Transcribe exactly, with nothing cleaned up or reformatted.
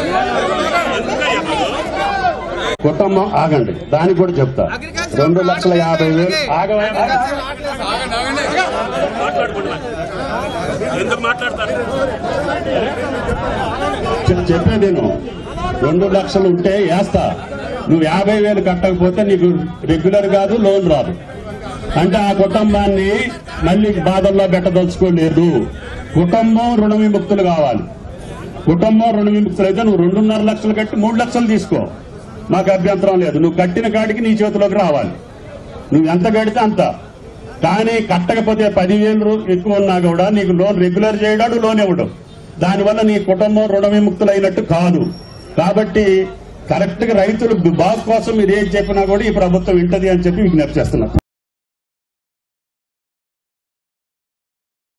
కుటుంబం ఆగండి, దానికి కూడా చెప్తా. రెండు లక్షల యాభై వేలు చెప్పేది నువ్వు రెండు లక్షలు ఉంటే వేస్తా. నువ్వు యాభై వేలు కట్టకపోతే నీకు రెగ్యులర్ కాదు, లోన్ రాదు. అంటే ఆ కుటుంబాన్ని మళ్ళీ బాధల్లో పెట్టదలుచుకోలేదు. కుటుంబం రుణ విముక్తులు కావాలి. కుటుంబం రుణ విముక్తులు అయితే నువ్వు రెండున్నర లక్షలు కట్టి మూడు లక్షలు తీసుకో, మాకు అభ్యంతరం లేదు. నువ్వు కట్టిన కాడికి నీ చేతిలోకి రావాలి. నువ్వు ఎంత కడితే అంత. కానీ కట్టకపోతే పదివేలు ఎక్కువ ఉన్నా కూడా నీకు లోన్ రెగ్యులర్ చేయడాడు, లోన్ ఇవ్వడం. దానివల్ల నీ కుటుంబం రుణ విముక్తులు అయినట్టు కాదు. కాబట్టి కరెక్ట్ గా రైతులు బాగు కోసం మీరు ఏం చెప్పినా కూడా ఈ ప్రభుత్వం వింటది అని చెప్పి విజ్ఞప్తి చేస్తున్నారు.